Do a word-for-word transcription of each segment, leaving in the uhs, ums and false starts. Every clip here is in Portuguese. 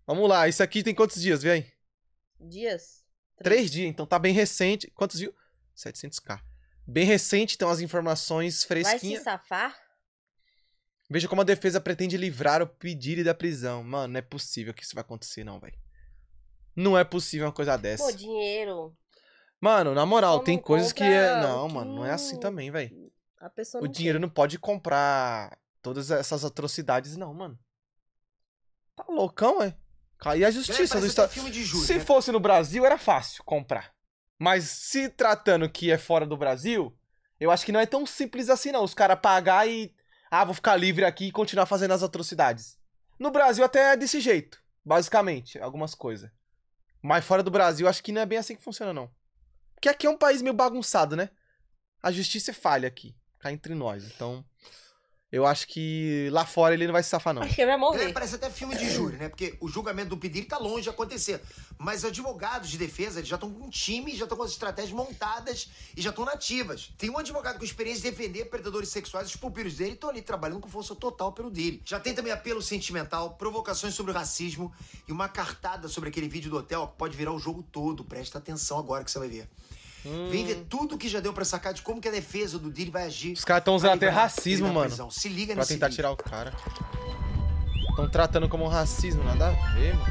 Vamos lá, isso aqui tem quantos dias, vê aí? Dias? Três dias, então tá bem recente. Quantos dias? setecentos k. Bem recente, então as informações Vai se fresquinhas. safar? Veja como a defesa pretende livrar o pedido da prisão. Mano, não é possível que isso vai acontecer, não, velho. Não é possível uma coisa dessa. Pô, dinheiro. Mano, na moral, Só tem não coisas que compra é. o Não, que mano, não é assim não- também, velho. A pessoa O não dinheiro tem. não pode comprar todas essas atrocidades, não, mano. Tá loucão, é? E a justiça do Parece até Estado. filme de júri, Se né? fosse no Brasil, era fácil comprar. Mas se tratando que é fora do Brasil, eu acho que não é tão simples assim, não. Os caras pagar e. Ah, vou ficar livre aqui e continuar fazendo as atrocidades. No Brasil até é desse jeito, basicamente, algumas coisas. Mas fora do Brasil, acho que não é bem assim que funciona, não. Porque aqui é um país meio bagunçado, né? A justiça é falha aqui, cá entre nós. Então, eu acho que lá fora ele não vai se safar, não. Acho que ele vai morrer. É, parece até filme de júri, né? Porque o julgamento do pedido tá longe de acontecer. Mas advogados de defesa eles já estão com um time, já estão com as estratégias montadas e já estão nativas. Tem um advogado com experiência de defender predadores sexuais, os pupilos dele estão ali trabalhando com força total pelo dele. Já tem também apelo sentimental, provocações sobre o racismo e uma cartada sobre aquele vídeo do hotel que pode virar o jogo todo. Presta atenção agora que você vai ver. Hum. Vem ver tudo que já deu pra sacar de como que a defesa do Diddy vai agir. Os caras estão usando até pra livrar racismo, ele da mano. prisão. Se liga Pra nesse tentar vídeo. tirar o cara. Estão tratando como um racismo, nada a ver, mano.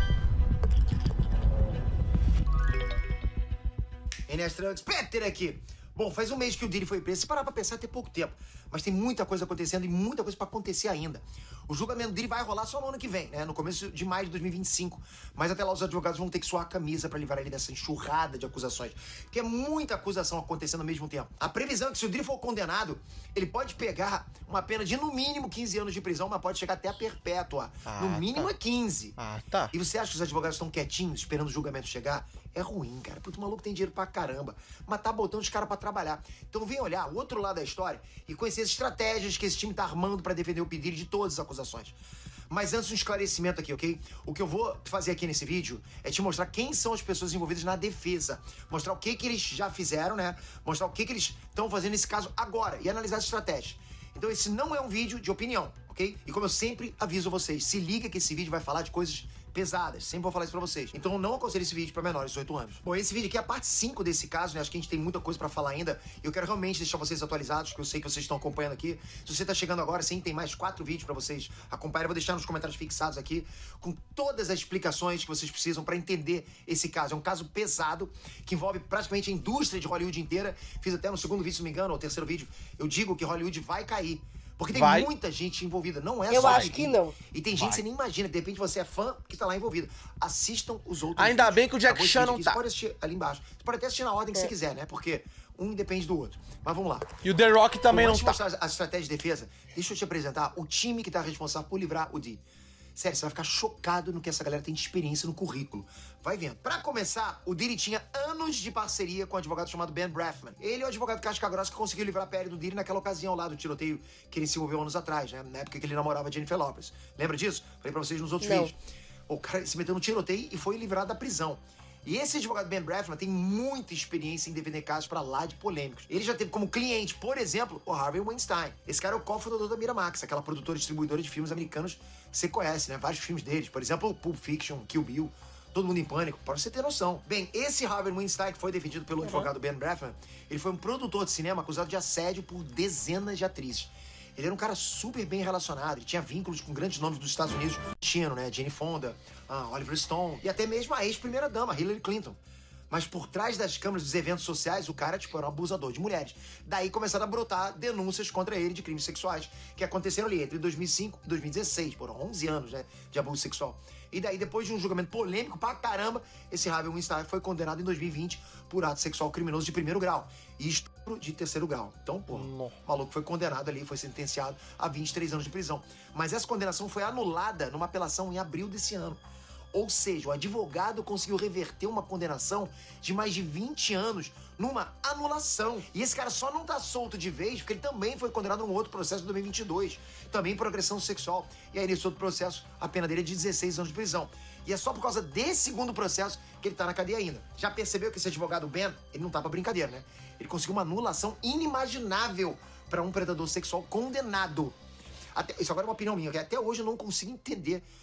Enes Drugs, Peter aqui. Bom, faz um mês que o Diddy foi preso. Se parar pra pensar, tem pouco tempo. Mas tem muita coisa acontecendo e muita coisa pra acontecer ainda. O julgamento do Diddy vai rolar só no ano que vem, né? No começo de maio de dois mil e vinte e cinco. Mas até lá os advogados vão ter que suar a camisa pra livrar ele dessa enxurrada de acusações. Porque é muita acusação acontecendo ao mesmo tempo. A previsão é que se o Diddy for condenado, ele pode pegar uma pena de no mínimo quinze anos de prisão, mas pode chegar até a perpétua. Ah, no mínimo tá. é quinze. Ah, tá. E você acha que os advogados estão quietinhos, esperando o julgamento chegar? É ruim, cara. Porque o maluco tem dinheiro pra caramba. Mas tá botando os caras pra trabalhar. Então vem olhar o outro lado da história e conhecer as estratégias que esse time tá armando pra defender o pedido de todas as acusações. Mas antes um esclarecimento aqui, ok? O que eu vou fazer aqui nesse vídeo é te mostrar quem são as pessoas envolvidas na defesa. Mostrar o que que eles já fizeram, né? Mostrar o que que eles estão fazendo nesse caso agora e analisar as estratégias. Então esse não é um vídeo de opinião, ok? E como eu sempre aviso vocês, se liga que esse vídeo vai falar de coisas pesadas. Sempre vou falar isso pra vocês. Então eu não aconselho esse vídeo pra menores de dezoito anos. Bom, esse vídeo aqui é a parte cinco desse caso, né? Acho que a gente tem muita coisa pra falar ainda. Eu quero realmente deixar vocês atualizados, que eu sei que vocês estão acompanhando aqui. Se você tá chegando agora, sim, tem mais quatro vídeos pra vocês acompanharem. Eu vou deixar nos comentários fixados aqui com todas as explicações que vocês precisam pra entender esse caso. É um caso pesado que envolve praticamente a indústria de Hollywood inteira. Fiz até no segundo vídeo, se não me engano, ou terceiro vídeo, eu digo que Hollywood vai cair. Porque tem Vai. muita gente envolvida, não é Eu só acho o que Diddy. não. E tem gente Vai. que você nem imagina, de repente você é fã que tá lá envolvido. Assistam os outros Ainda vídeos. bem que o Jack Acabou esse Chan vídeo não aqui, tá. Você pode assistir ali embaixo. Você pode até assistir na ordem que você quiser, né? Porque um depende do outro. Mas vamos lá. E o The Rock também Bom, não antes de tá. mostrar as estratégias de defesa, deixa eu te apresentar o time que tá responsável por livrar o Diddy. Sério, você vai ficar chocado no que essa galera tem de experiência no currículo. Vai vendo. Pra começar, o Diddy tinha anos de parceria com um advogado chamado Ben Brafman. Ele é o advogado casca grossa que conseguiu livrar a pele do Diddy naquela ocasião lá do tiroteio que ele se envolveu anos atrás, né? Na época que ele namorava a Jennifer Lopez. Lembra disso? Falei pra vocês nos outros Não. vídeos. O cara se meteu no tiroteio e foi livrado da prisão. E esse advogado Ben Brafman tem muita experiência em defender casos pra lá de polêmicos. Ele já teve como cliente, por exemplo, o Harvey Weinstein. Esse cara é o cofundador da Miramax, aquela produtora e distribuidora de filmes americanos que você conhece, né? Vários filmes deles. Por exemplo, Pulp Fiction, Kill Bill, Todo Mundo em Pânico, pra você ter noção. Bem, esse Harvey Weinstein, que foi defendido pelo advogado Ben Brafman, ele foi um produtor de cinema acusado de assédio por dezenas de atrizes. Ele era um cara super bem relacionado, ele tinha vínculos com grandes nomes dos Estados Unidos, Chino, né? Jane Fonda, ah, Oliver Stone e até mesmo a ex-primeira-dama, Hillary Clinton. Mas por trás das câmeras dos eventos sociais, o cara, tipo, era um abusador de mulheres. Daí começaram a brotar denúncias contra ele de crimes sexuais, que aconteceram ali entre dois mil e cinco e dois mil e dezesseis, foram onze anos, né, de abuso sexual. E daí, depois de um julgamento polêmico pra caramba, esse Harvey Weinstein foi condenado em dois mil e vinte por ato sexual criminoso de primeiro grau e estupro de terceiro grau. Então, pô, o maluco foi condenado ali, foi sentenciado a vinte e três anos de prisão. Mas essa condenação foi anulada numa apelação em abril desse ano. Ou seja, o advogado conseguiu reverter uma condenação de mais de vinte anos numa anulação. E esse cara só não tá solto de vez porque ele também foi condenado num outro processo em dois mil e vinte e dois, também por agressão sexual. E aí, nesse outro processo, a pena dele é de dezesseis anos de prisão. E é só por causa desse segundo processo que ele tá na cadeia ainda. Já percebeu que esse advogado Ben, ele não tá pra brincadeira, né? Ele conseguiu uma anulação inimaginável pra um predador sexual condenado. Até, isso agora é uma opinião minha, que até hoje eu não consigo entender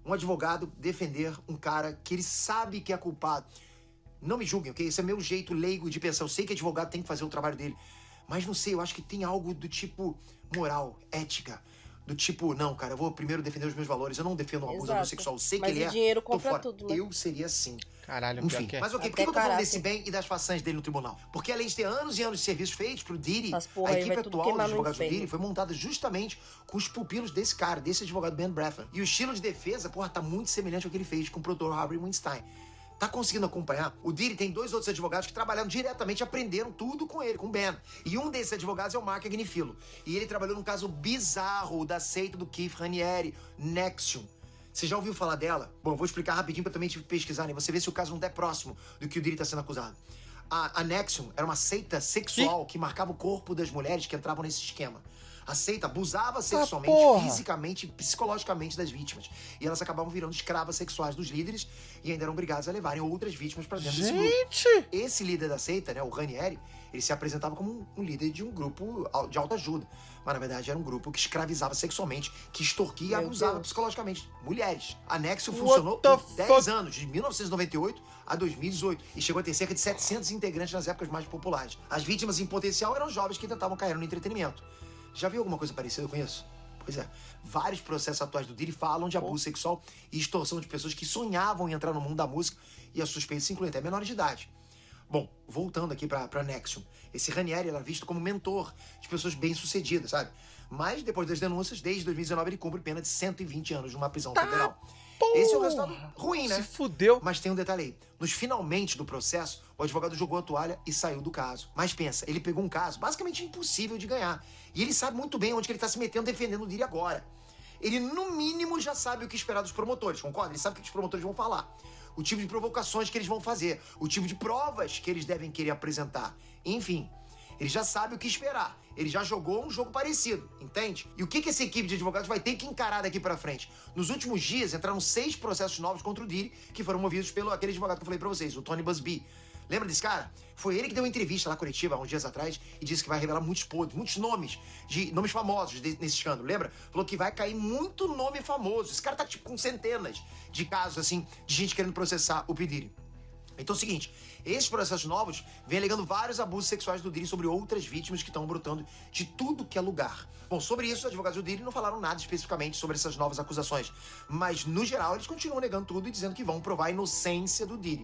um advogado defender um cara que ele sabe que é culpado. Não me julguem, ok? Esse é meu jeito leigo de pensar. Eu sei que advogado tem que fazer o trabalho dele. Mas não sei, eu acho que tem algo do tipo moral, ética. Do tipo, não, cara, eu vou primeiro defender os meus valores. Eu não defendo um abusador Exato. sexual. Eu sei Mas que ele o é. dinheiro Tô compra fora. tudo, né? Eu seria assim. Caralho, Enfim, pior que é. mas ok, por Até que eu tô falando caráter. desse bem e das façanhas dele no tribunal? Porque além de ter anos e anos de serviço feitos pro Diddy, Essas porra a aí equipe vai tudo atual dos queimar no advogados do inferno. Diddy foi montada justamente com os pupilos desse cara, desse advogado Ben Breffman. E o estilo de defesa, porra, tá muito semelhante ao que ele fez com o produtor Harvey Weinstein. Tá conseguindo acompanhar? O Diddy tem dois outros advogados que trabalharam diretamente, aprenderam tudo com ele, com o Ben. E um desses advogados é o Mark Agnifilo. E ele trabalhou num caso bizarro da seita do Keith Raniere, Nexium. Você já ouviu falar dela? Bom, eu vou explicar rapidinho pra também te pesquisar, né? Você vê se o caso não é próximo do que o Diddy tá sendo acusado. A, a Nexium era uma seita sexual que marcava o corpo das mulheres que entravam nesse esquema. A seita abusava sexualmente, porra. fisicamente e psicologicamente das vítimas. E elas acabavam virando escravas sexuais dos líderes e ainda eram obrigadas a levarem outras vítimas pra dentro desse grupo. Gente! Esse líder da seita, né, o Ranieri, ele se apresentava como um, um líder de um grupo au- de autoajuda. Mas, na verdade, era um grupo que escravizava sexualmente, que extorquia e Meu abusava Deus. psicologicamente mulheres. A Nexo What funcionou the por dez fuck? anos, de mil novecentos e noventa e oito a dois mil e dezoito, e chegou a ter cerca de setecentos integrantes nas épocas mais populares. As vítimas em potencial eram jovens que tentavam cair no entretenimento. Já viu alguma coisa parecida com isso? Pois é, vários processos atuais do Diddy falam de abuso sexual e extorsão de pessoas que sonhavam em entrar no mundo da música, e as suspeitas incluem até menores de idade. Bom, voltando aqui pra, pra Nexium, esse Ranieri era visto como mentor de pessoas bem-sucedidas, sabe? Mas, depois das denúncias, desde dois mil e dezenove ele cumpre pena de cento e vinte anos numa prisão federal. Esse é o resultado ruim, né? Se fudeu. Mas tem um detalhe aí. Nos finalmente do processo, o advogado jogou a toalha e saiu do caso. Mas pensa, ele pegou um caso basicamente impossível de ganhar. E ele sabe muito bem onde que ele tá se metendo defendendo o Diddy agora. Ele, no mínimo, já sabe o que esperar dos promotores, concorda? Ele sabe o que os promotores vão falar. O tipo de provocações que eles vão fazer. O tipo de provas que eles devem querer apresentar. Enfim, ele já sabe o que esperar. Ele já jogou um jogo parecido, entende? E o que, que essa equipe de advogados vai ter que encarar daqui pra frente? Nos últimos dias, entraram seis processos novos contra o Diddy, que foram movidos pelo aquele advogado que eu falei pra vocês, o Tony Busby. Lembra desse cara? Foi ele que deu uma entrevista lá coletiva há uns dias atrás e disse que vai revelar muitos podres, muitos nomes, de nomes famosos de- nesse escândalo, lembra? Falou que vai cair muito nome famoso. Esse cara tá tipo com centenas de casos, assim, de gente querendo processar o P. Diddy. Então é o seguinte, esses processos novos vêm alegando vários abusos sexuais do Diddy sobre outras vítimas que estão brotando de tudo que é lugar. Bom, sobre isso, os advogados do Diddy não falaram nada especificamente sobre essas novas acusações, mas, no geral, eles continuam negando tudo e dizendo que vão provar a inocência do Diddy.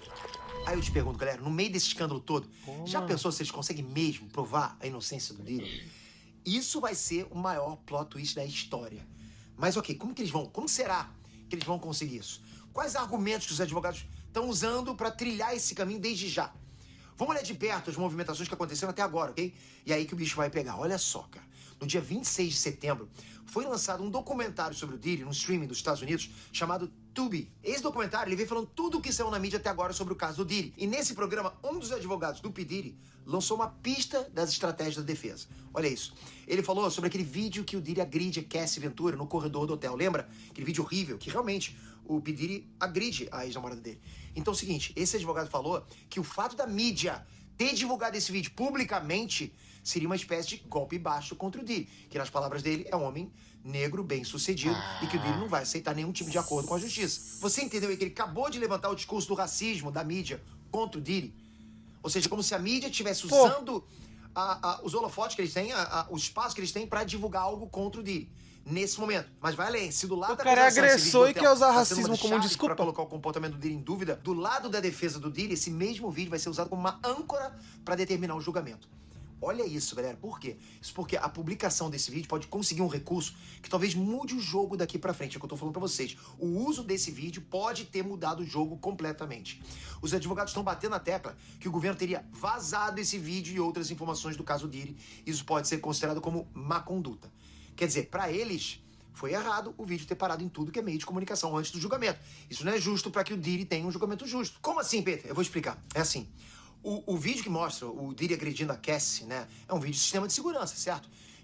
Aí eu te pergunto, galera, no meio desse escândalo todo, já pensou se eles conseguem mesmo provar a inocência do Diddy? Isso vai ser o maior plot twist da história. Mas ok, como que eles vão, como será que eles vão conseguir isso? Quais argumentos que os advogados estão usando para trilhar esse caminho desde já? Vamos olhar de perto as movimentações que aconteceram até agora, ok? E aí que o bicho vai pegar. Olha só, cara. No dia vinte e seis de setembro, foi lançado um documentário sobre o Diddy no streaming dos Estados Unidos chamado Tubi. Esse documentário, ele vem falando tudo o que saiu na mídia até agora sobre o caso do Diddy. E nesse programa, um dos advogados do P. Diddy lançou uma pista das estratégias da defesa. Olha isso. Ele falou sobre aquele vídeo que o Diddy agride a Cassie Ventura no corredor do hotel. Lembra? Aquele vídeo horrível que realmente o P. Diddy agride a ex-namorada dele. Então é o seguinte, esse advogado falou que o fato da mídia ter divulgado esse vídeo publicamente seria uma espécie de golpe baixo contra o Diddy, que nas palavras dele é um homem negro bem-sucedido e que o Diddy não vai aceitar nenhum tipo de acordo com a justiça. Você entendeu aí que ele acabou de levantar o discurso do racismo da mídia contra o Diddy? Ou seja, como se a mídia estivesse usando a, a, os holofotes que eles têm, a, a, o espaço que eles têm pra divulgar algo contra o Diddy. Nesse momento. Mas vai além. Se do lado O da cara é acusação, esse agressor vídeo do e quer usar hotel tá sendo uma racismo das como chaves desculpa. Pra colocar o comportamento do Diddy em dúvida, do lado da defesa do Diddy, esse mesmo vídeo vai ser usado como uma âncora pra determinar o julgamento. Olha isso, galera. Por quê? Isso porque a publicação desse vídeo pode conseguir um recurso que talvez mude o jogo daqui pra frente. É o que eu tô falando pra vocês. O uso desse vídeo pode ter mudado o jogo completamente. Os advogados estão batendo na tecla que o governo teria vazado esse vídeo e outras informações do caso Diddy. Isso pode ser considerado como má conduta. Quer dizer, pra eles, foi errado o vídeo ter parado em tudo que é meio de comunicação antes do julgamento. Isso não é justo pra que o Diddy tenha um julgamento justo. Como assim, Peter? Eu vou explicar. É assim. O, o vídeo que mostra o Diddy agredindo a Cassie, né, é um vídeo de sistema de segurança, certo?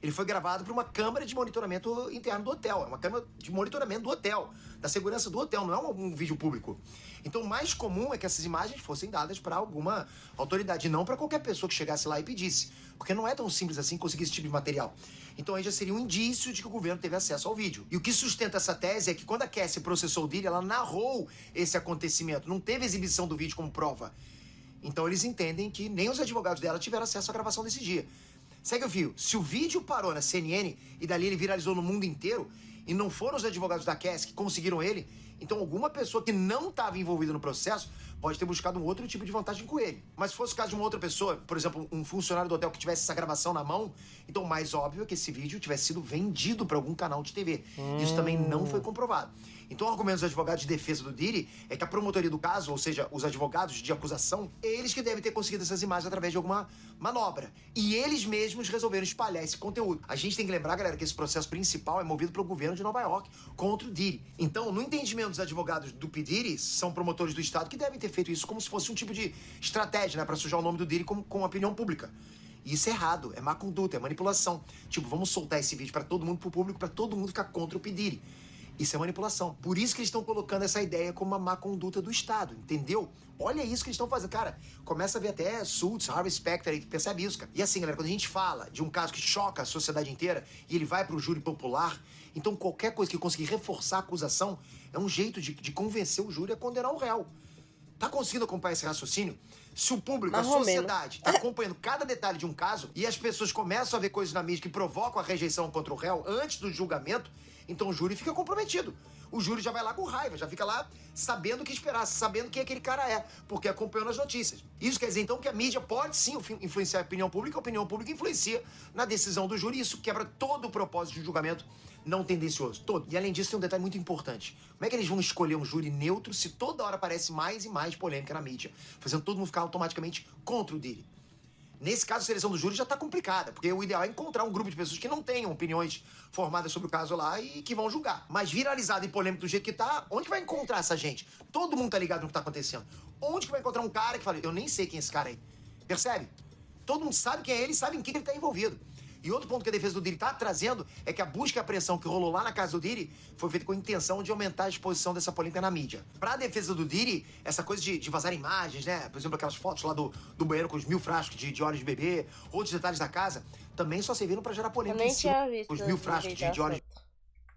Ele foi gravado por uma câmera de monitoramento interno do hotel. É uma câmera de monitoramento do hotel, da segurança do hotel, não é um, um vídeo público. Então, o mais comum é que essas imagens fossem dadas para alguma autoridade, não para qualquer pessoa que chegasse lá e pedisse. Porque não é tão simples assim conseguir esse tipo de material. Então, aí já seria um indício de que o governo teve acesso ao vídeo. E o que sustenta essa tese é que quando a Cassie processou o Diddy, ela narrou esse acontecimento, não teve exibição do vídeo como prova. Então, eles entendem que nem os advogados dela tiveram acesso à gravação desse dia. Segue o fio. Se o vídeo parou na C N N e dali ele viralizou no mundo inteiro, e não foram os advogados da Cassie que conseguiram ele, então alguma pessoa que não estava envolvida no processo pode ter buscado um outro tipo de vantagem com ele. Mas se fosse o caso de uma outra pessoa, por exemplo, um funcionário do hotel que tivesse essa gravação na mão, então o mais óbvio é que esse vídeo tivesse sido vendido para algum canal de T V. Hum. Isso também não foi comprovado. Então o argumento dos advogados de defesa do Diddy é que a promotoria do caso, ou seja, os advogados de acusação, eles que devem ter conseguido essas imagens através de alguma manobra. E eles mesmos resolveram espalhar esse conteúdo. A gente tem que lembrar, galera, que esse processo principal é movido pelo governo de Nova York contra o Diddy. Então, no entendimento dos advogados do P. Diddy, são promotores do Estado que devem ter feito isso como se fosse um tipo de estratégia, né, pra sujar o nome do Diddy com, com a opinião pública. E isso é errado, é má conduta, é manipulação. Tipo, vamos soltar esse vídeo pra todo mundo, pro público, pra todo mundo ficar contra o P. Diddy. Isso é manipulação. Por isso que eles estão colocando essa ideia como uma má conduta do Estado, entendeu? Olha isso que eles estão fazendo. Cara, começa a ver até Suits, Harvey Specter aí, que percebe isso, cara. E assim, galera, quando a gente fala de um caso que choca a sociedade inteira e ele vai pro júri popular, então qualquer coisa que conseguir reforçar a acusação é um jeito de, de convencer o júri a condenar o réu. Tá conseguindo acompanhar esse raciocínio? Se o público, Mais a ou menos. sociedade, tá acompanhando cada detalhe de um caso e as pessoas começam a ver coisas na mídia que provocam a rejeição contra o réu antes do julgamento, então o júri fica comprometido. O júri já vai lá com raiva, já fica lá sabendo o que esperar, sabendo quem aquele cara é, porque acompanhou nas notícias. Isso quer dizer, então, que a mídia pode sim influenciar a opinião pública, a opinião pública influencia na decisão do júri, e isso quebra todo o propósito de julgamento não tendencioso, todo. E além disso, tem um detalhe muito importante. Como é que eles vão escolher um júri neutro se toda hora aparece mais e mais polêmica na mídia, fazendo todo mundo ficar automaticamente contra o Diddy? Nesse caso, a seleção do júri já tá complicada, porque o ideal é encontrar um grupo de pessoas que não tenham opiniões formadas sobre o caso lá e que vão julgar. Mas viralizado e polêmico do jeito que tá, onde que vai encontrar essa gente? Todo mundo tá ligado no que tá acontecendo. Onde que vai encontrar um cara que fala, eu nem sei quem é esse cara aí? Percebe? Todo mundo sabe quem é ele e sabe em que ele tá envolvido. E outro ponto que a defesa do Diddy tá trazendo é que a busca e a apreensão que rolou lá na casa do Diddy foi feita com a intenção de aumentar a exposição dessa polêmica na mídia. Pra defesa do Diddy, essa coisa de, de vazar imagens, né? Por exemplo, aquelas fotos lá do, do banheiro com os mil frascos de, de óleo de bebê, outros detalhes da casa, também só serviram pra gerar Eu polêmica nem em cima. tinha visto. Os mil esse frascos vídeo de, de óleo... assunto.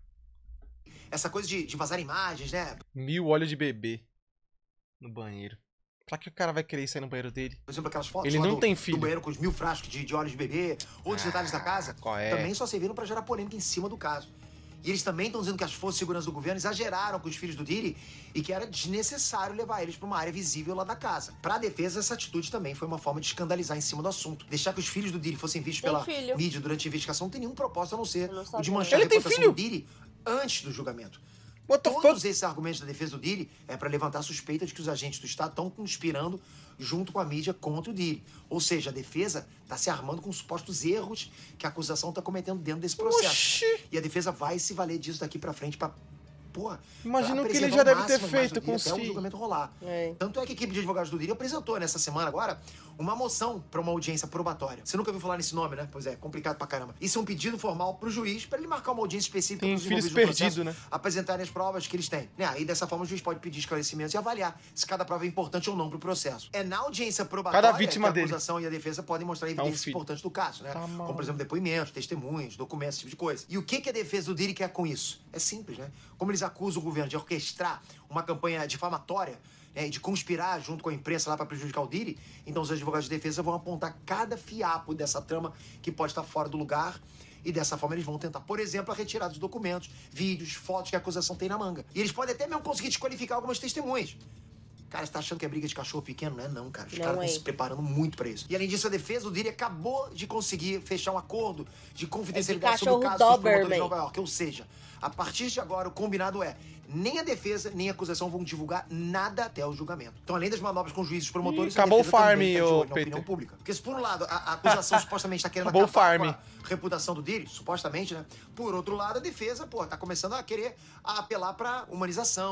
Essa coisa de, de vazar imagens, né? Mil óleo de bebê no banheiro. Pra que o cara vai querer sair no banheiro dele? Por exemplo, aquelas fotos Ele lá não do, tem filho. do banheiro com os mil frascos de, de óleo de bebê, outros Ah, detalhes da casa, qual é? também só serviram pra gerar polêmica em cima do caso. E eles também estão dizendo que as forças de segurança do governo exageraram com os filhos do Diddy e que era desnecessário levar eles pra uma área visível lá da casa. Pra defesa, essa atitude também foi uma forma de escandalizar em cima do assunto. Deixar que os filhos do Diddy fossem vistos Tem pela filho. mídia durante a investigação não tem nenhum propósito a não ser Eu não o de sabia. manchar Ele a tem reputação filho? do Diddy antes do julgamento. What the Todos fuck? esses argumentos da defesa do Diddy é pra levantar a suspeita de que os agentes do Estado estão conspirando junto com a mídia contra o Diddy. Ou seja, a defesa tá se armando com supostos erros que a acusação tá cometendo dentro desse processo. Oxi! E a defesa vai se valer disso daqui pra frente pra, porra, Imagina pra o que ele preservar já o deve máximo ter a imagem feito do com Diddy os até o filhos. julgamento rolar. É. Tanto é que a equipe de advogados do Diddy apresentou nessa semana agora uma moção pra uma audiência probatória. Você nunca ouviu falar nesse nome, né? Pois é, complicado pra caramba. Isso é um pedido formal pro juiz pra ele marcar uma audiência específica Tem pros filhos envolvidos no processo, perdidos, né? apresentarem as provas que eles têm. Né? Aí dessa forma o juiz pode pedir esclarecimentos e avaliar se cada prova é importante ou não pro processo. É na audiência probatória Cada vítima que a dele. acusação e a defesa podem mostrar evidências filho. importantes do caso, né? Tá Como, maluco. por exemplo, depoimentos, testemunhos, documentos, esse tipo de coisa. E o que, que a defesa do Diddy quer com isso? É simples, né? Como eles acusam o governo de orquestrar uma campanha difamatória, né, de conspirar junto com a imprensa lá para prejudicar o Diddy, então os advogados de defesa vão apontar cada fiapo dessa trama que pode estar fora do lugar e dessa forma eles vão tentar, por exemplo, a retirada de documentos, vídeos, fotos que a acusação tem na manga. E eles podem até mesmo conseguir desqualificar algumas testemunhas. Cara, você tá achando que é briga de cachorro pequeno? Não é não, cara. Os Não caras é. estão se preparando muito pra isso. E além disso, a defesa do Diddy acabou de conseguir fechar um acordo de confidencialidade sobre o cachorro caso dos promotores de Doberman. Nova York. Ou seja, a partir de agora, o combinado é nem a defesa, nem a acusação vão divulgar nada até o julgamento. Então, além das manobras com juízes e promotores, Ih, acabou a defesa o farm, também tá de ô, olho na Peter. opinião pública. Porque se por um lado a, a acusação supostamente está querendo Acabou o acabar farm. com a reputação do Diddy, supostamente, né? Por outro lado, a defesa, pô, tá começando a querer a apelar pra humanização,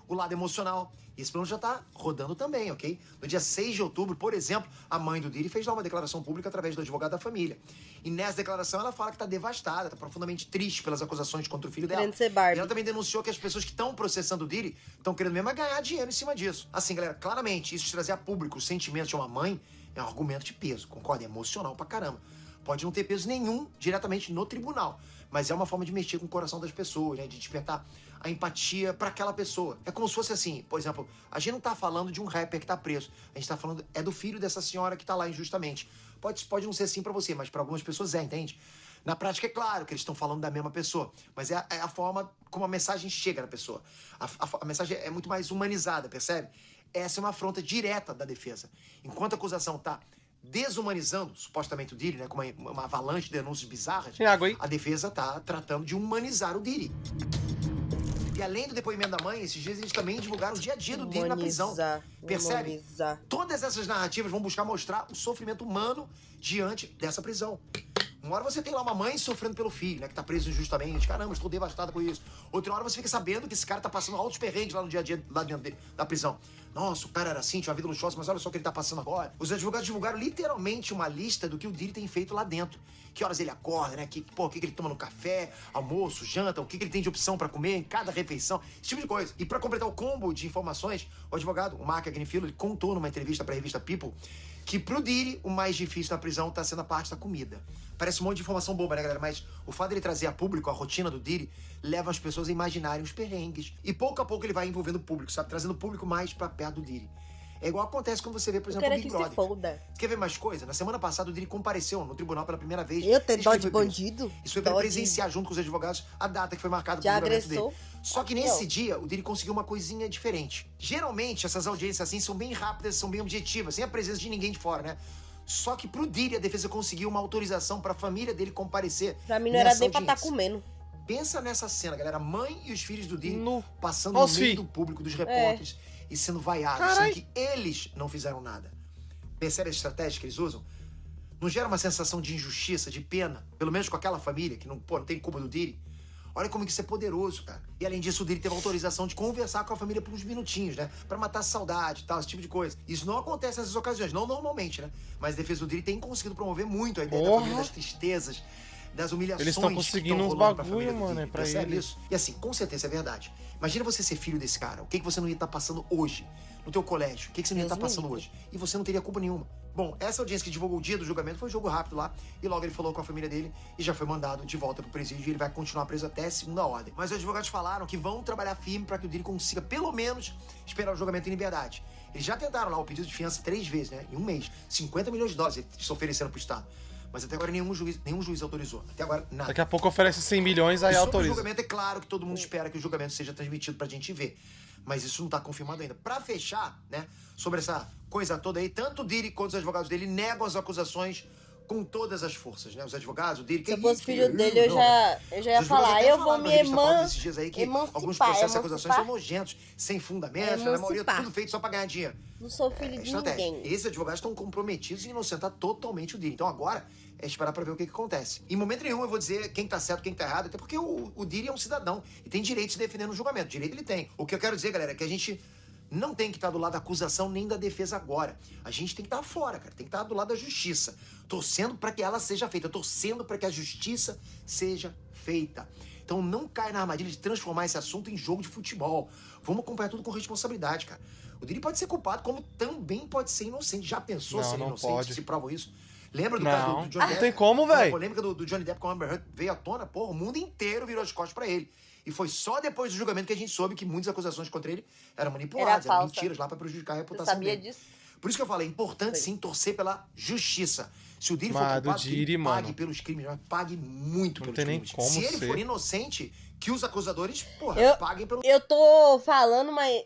o lado emocional. Esse plano já tá rodando também, ok? No dia seis de outubro, por exemplo, a mãe do Diddy fez lá uma declaração pública através do advogado da família. E nessa declaração ela fala que tá devastada, tá profundamente triste pelas acusações contra o filho dela. Querendo ser Barbie. E ela também denunciou que as pessoas que estão processando o Diddy estão querendo mesmo é ganhar dinheiro em cima disso. Assim, galera, claramente, isso de trazer a público os sentimentos de uma mãe é um argumento de peso, concorda? É emocional pra caramba. Pode não ter peso nenhum diretamente no tribunal, mas é uma forma de mexer com o coração das pessoas, né? De despertar a empatia pra aquela pessoa. É como se fosse assim, por exemplo, a gente não tá falando de um rapper que tá preso, a gente tá falando é do filho dessa senhora que tá lá injustamente. Pode, pode não ser assim pra você, mas pra algumas pessoas é, entende? Na prática é claro que eles estão falando da mesma pessoa, mas é a, é a forma como a mensagem chega na pessoa. A, a, a mensagem é muito mais humanizada, percebe? Essa é uma afronta direta da defesa. Enquanto a acusação tá desumanizando, supostamente, o Diddy, né, com uma, uma avalanche de denúncias bizarras, Tem água aí? a defesa tá tratando de humanizar o Diddy. E além do depoimento da mãe, esses dias eles também divulgaram o dia a dia do Diddy na prisão. Humanizar, Percebe? humanizar. Todas essas narrativas vão buscar mostrar o sofrimento humano diante dessa prisão. Uma hora você tem lá uma mãe sofrendo pelo filho, né, que tá preso injustamente. Caramba, estou devastada com isso. Outra hora você fica sabendo que esse cara tá passando altos perrengues lá no dia a dia, lá dentro de, da prisão. Nossa, o cara era assim, tinha uma vida luxuosa, mas olha só o que ele tá passando agora. Os advogados divulgaram literalmente uma lista do que o Diddy tem feito lá dentro. Que horas ele acorda, né? Que, pô, o que, que ele toma no café, almoço, janta, o que, que ele tem de opção pra comer em cada refeição, esse tipo de coisa. E pra completar o combo de informações, o advogado, o Mark Agnifilo, ele contou numa entrevista pra revista People que pro Diddy o mais difícil na prisão tá sendo a parte da comida. Parece um monte de informação boba, né, galera? Mas o fato dele trazer a público a rotina do Diddy leva as pessoas a imaginarem os perrengues. E pouco a pouco ele vai envolvendo o público, sabe? Trazendo o público mais pra perto do Diddy. É igual acontece quando você vê, por Eu exemplo, o quero Big que se Brother. foda. Você quer ver mais coisa? Na semana passada o Diddy compareceu no tribunal pela primeira vez. Eu tenho Desde dó que ele de foi preso. bandido. Isso foi pra Dó ele de- presenciar junto com os advogados a data que foi marcada De pro julgamento agressor. dele. Só que nesse dia, o Diddy conseguiu uma coisinha diferente. Geralmente, essas audiências assim são bem rápidas, são bem objetivas, sem a presença de ninguém de fora, né? Só que pro Diddy, a defesa conseguiu uma autorização pra família dele comparecer. Pra mim não era nessa nem pra estar audiência. comendo. Pensa nessa cena, galera. A mãe e os filhos do Diddy No- passando Ó no os meio fi. do público, dos repórteres, e sendo vaiados, Carai. sendo que eles não fizeram nada. Percebe a estratégia que eles usam? Não gera uma sensação de injustiça, de pena, pelo menos com aquela família que não, pô, não tem culpa do Diddy? Olha como que isso é poderoso, cara. E além disso, o Diddy teve autorização de conversar com a família por uns minutinhos, né? Pra matar a saudade e tal, esse tipo de coisa. Isso não acontece nessas ocasiões, não normalmente, né? Mas a defesa do Diddy tem conseguido promover muito a ideia da Porra. família, das tristezas, das humilhações. Eles tão que conseguindo tão uns rolando pra bagulho, família do mano, Diddy. é pra Percebe eles. isso? E assim, com certeza é verdade. Imagina você ser filho desse cara. O que, que você não ia estar passando hoje? No teu colégio? O que, que você não ia Deus estar me passando livre. hoje? E você não teria culpa nenhuma. Bom, essa audiência que divulgou o dia do julgamento foi um jogo rápido lá. E logo ele falou com a família dele e já foi mandado de volta pro presídio. E ele vai continuar preso até segunda ordem. Mas os advogados falaram que vão trabalhar firme para que o Diddy consiga, pelo menos, esperar o julgamento em liberdade. Eles já tentaram lá o pedido de fiança três vezes, né? Em um mês. cinquenta milhões de dólares eles estão oferecendo pro Estado. Mas até agora nenhum juiz, nenhum juiz autorizou. Até agora, nada. Daqui a pouco oferece cem milhões, aí E sobre o autoriza. julgamento, é claro que todo mundo espera que o julgamento seja transmitido pra gente ver. Mas isso não tá confirmado ainda. Pra fechar, né, sobre essa coisa toda aí, tanto o Diddy quanto os advogados dele negam as acusações com todas as forças, né? Os advogados, o Diddy... Se eu que fosse isso, filho que dele, eu não, já, eu já ia os advogados falar. até Eu vou falaram me pra revista Forbes eman... esses dias aí que emancipar, alguns processos e acusações são emancipar. nojentos, sem fundamento, na maioria Emancipar. tudo feito só pra ganhar dinheiro. Não sou filho É de estratégia. ninguém. Esses advogados estão comprometidos em inocentar totalmente o Diddy. Então agora é esperar pra ver o que, que acontece. Em momento nenhum eu vou dizer quem tá certo, quem tá errado, até porque o, o Diddy é um cidadão e tem direito de se defender no julgamento. Direito ele tem. O que eu quero dizer, galera, é que a gente não tem que estar do lado da acusação nem da defesa agora. A gente tem que estar fora, cara. Tem que estar do lado da justiça. Torcendo pra que ela seja feita. Torcendo pra que a justiça seja feita. Então não cai na armadilha de transformar esse assunto em jogo de futebol. Vamos acompanhar tudo com responsabilidade, cara. O Diddy pode ser culpado, como também pode ser inocente. Já pensou Não, ser não inocente? pode. Se provam isso? Lembra do Não. caso do, do Johnny Não Depp? tem como, Quando véi. A polêmica do, do Johnny Depp com a Amber Heard veio à tona, porra, o mundo inteiro virou as costas pra ele. E foi só depois do julgamento que a gente soube que muitas acusações contra ele eram manipuladas, Era eram falsa. mentiras lá pra prejudicar a Você reputação sabia dele. disso? Por isso que eu falei, é importante Foi. sim torcer pela justiça. Se o Diddy for Mas do culpado, que ele Diddy, pague mano. pelos crimes, mas pague muito Não pelos tem nem crimes. como Se ele ser. for inocente, que os acusadores, porra, Eu- paguem pelo... Eu tô falando, mas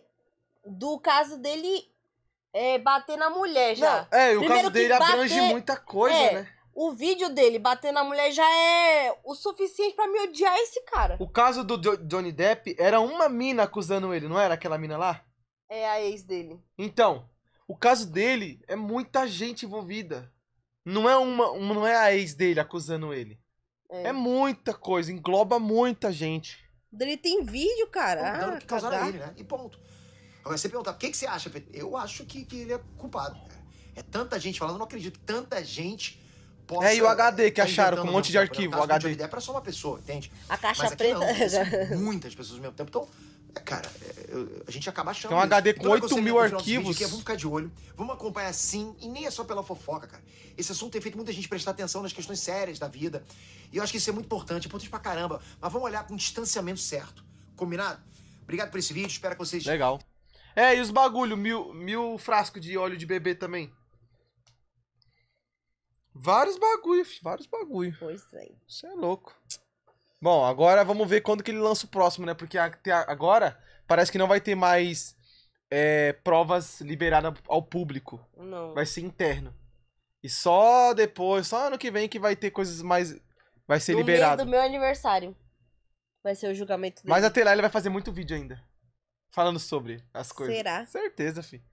do caso dele é, bater na mulher já. Não, é, o Primeiro caso que dele abrange bater- muita coisa, é. né? O vídeo dele batendo na mulher já é o suficiente pra me odiar esse cara. O caso do Jo- Johnny Depp era uma mina acusando ele, não era aquela mina lá? É a ex dele. Então, o caso dele é muita gente envolvida. Não é uma, uma- não é a ex dele acusando ele. É. É muita coisa, engloba muita gente. Dele tem vídeo, cara. o dano Ah, que causaram a cagar. ele, né? E ponto. Agora, você perguntar, por que, que você acha, Pedro? Eu acho que, que ele é culpado, cara. É tanta gente falando, eu não acredito que tanta gente possa... É, e o H D que tá acharam com um inventando monte de ao mesmo tempo, arquivo, né? o No caso do H D. Johnny Depp era só uma pessoa, entende? A caixa Mas aqui preta. não, são muitas pessoas ao mesmo tempo. Então, é, cara, é, eu- a gente acaba achando Tem um isso. H D Então, com meu oito conselho mil no final desse vídeo arquivos. aqui é, vamos ficar de olho, vamos acompanhar sim, e nem é só pela fofoca, cara. Esse assunto tem feito muita gente prestar atenção nas questões sérias da vida. E eu acho que isso é muito importante, é importante pra caramba. Mas vamos olhar com o distanciamento certo. Combinado? Obrigado por esse vídeo, espero que vocês... Legal. É, e os bagulho, mil, mil frascos de óleo de bebê também. Vários bagulho, filho, vários bagulho. Pois é. Isso é louco. Bom, agora vamos ver quando que ele lança o próximo, né? Porque até agora parece que não vai ter mais é, provas liberadas ao público. Não. Vai ser interno. E só depois, só ano que vem que vai ter coisas mais... Vai ser No mês liberado. do meu aniversário. Vai ser o julgamento dele. Mas até lá ele vai fazer muito vídeo ainda. Falando sobre as coisas. Será? Certeza, fi.